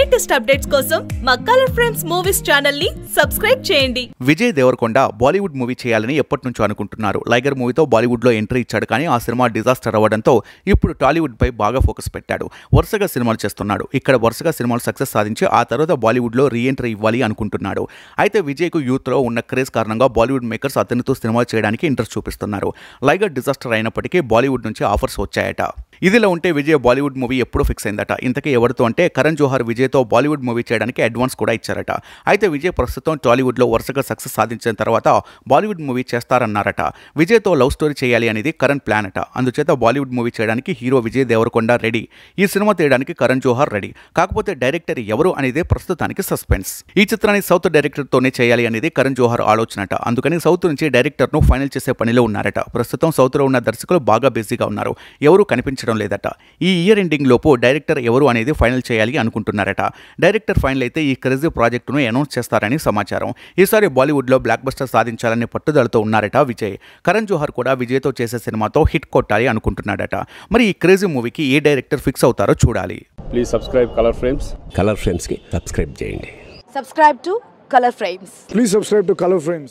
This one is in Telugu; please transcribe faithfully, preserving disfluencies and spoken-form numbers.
లేటెస్ట్ అప్డేట్స్ కోసం మా కలర్ ఫ్రేమ్స్ మూవీస్ ఛానల్ ని సబ్స్క్రైబ్ చేయండి. విజయ్ దేవరకొండ బాలీవుడ్ మూవీ చేయాలని ఎప్పటి నుంచో అనుకుంటున్నారు. లైగర్ మూవీతో బాలీవుడ్ లో ఎంట్రీ ఇచ్చాడు, కానీ ఆ సినిమా డిజాస్టర్ అవ్వడంతో ఇప్పుడు టాలీవుడ్ పై బాగా ఫోకస్ పెట్టాడు. వరుసగా సినిమాలు చేస్తున్నాడు. ఇక్కడ వరుసగా సినిమాలు సక్సెస్ సాధించి ఆ తర్వాత బాలీవుడ్ లో రీ ఎంట్రీ ఇవ్వాలి అనుకుంటున్నాడు. అయితే విజయ్ కు యూత్ లో ఉన్న క్రేజ్ కారణంగా బాలీవుడ్ మేకర్స్ అతనితో సినిమాలు చేయడానికి ఇంట్రెస్ట్ చూపిస్తున్నారు. లైగర్ డిజాస్టర్ అయినప్పటికీ బాలీవుడ్ నుంచి ఆఫర్స్ వచ్చాయట. ఇదిలో ఉంటే విజయ్ బాలీవుడ్ మూవీ ఎప్పుడూ ఫిక్స్ అయిందట. ఇంతకీ ఎవరితో అంటే కరణ్ జోహర్ విజయ్తో బాలీవుడ్ మూవీ చేయడానికి అడ్వాన్స్ కూడా ఇచ్చారట. అయితే విజయ్ ప్రస్తుతం టాలీవుడ్లో వరుసగా సక్సెస్ సాధించిన తర్వాత బాలీవుడ్ మూవీ చేస్తారన్నారట. విజయ్తో లవ్ స్టోరీ చేయాలి అనేది కరణ్ ప్లాన్ అట. అందుచేత బాలీవుడ్ మూవీ చేయడానికి హీరో విజయ్ దేవరకొండ రెడీ. ఈ సినిమా తీయడానికి కరణ్ జోహర్ రెడీ. కాకపోతే డైరెక్టర్ ఎవరు అనేది ప్రస్తుతానికి సస్పెన్స్. ఈ చిత్రాన్ని సౌత్ డైరెక్టర్తోనే చేయాలి అనేది కరణ్ జోహర్ ఆలోచనట. అందుకని సౌత్ నుంచి డైరెక్టర్ను ఫైనల్ చేసే పనిలో ఉన్నారట. ప్రస్తుతం సౌత్లో ఉన్న దర్శకులు బాగా బిజీగా ఉన్నారు. ఎవరు కనిపించడం లేదట. ఈ ఇయర్ ఎండింగ్ లోపు డైరెక్టర్ ఎవరు అనేది ఫైనల్ చేయాలి అనుకుంటున్నారట. డైరెక్టర్ ఫైనల్ అయితే ఈ క్రేజీ ప్రాజెక్టును అనౌన్స్ చేస్తారని సమాచారం. ఈసారి బాలీవుడ్ లో బ్లాక్ బస్టర్ సాధించాలనే పట్టుదలతో ఉన్నారట విజయ్. కరణ్ జోహర్ కూడా విజయ్తో చేసే సినిమాతో హిట్ కొట్టాలి అనుకుంటున్నాడట. మరి ఈ క్రేజీ మూవీకి ఏ డైరెక్టర్ ఫిక్స్ అవుతారో చూడాలి. Please subscribe Colour Frames. Colour Frames కి సబ్స్క్రైబ్ చేయండి. Subscribe to Color Frames. Please subscribe to Color Frames.